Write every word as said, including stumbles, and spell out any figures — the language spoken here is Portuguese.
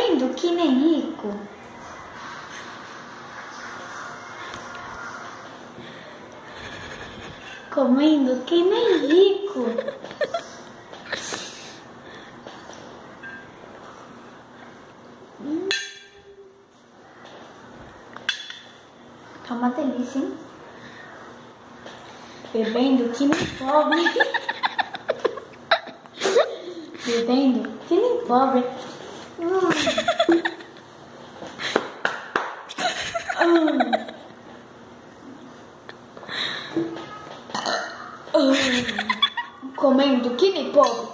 Comendo que nem rico. Comendo que nem rico. Hum. Tá uma delícia, hein? Bebendo que nem pobre. Bebendo que nem pobre. Hum. Hum. Hum. Comendo que nem pobre.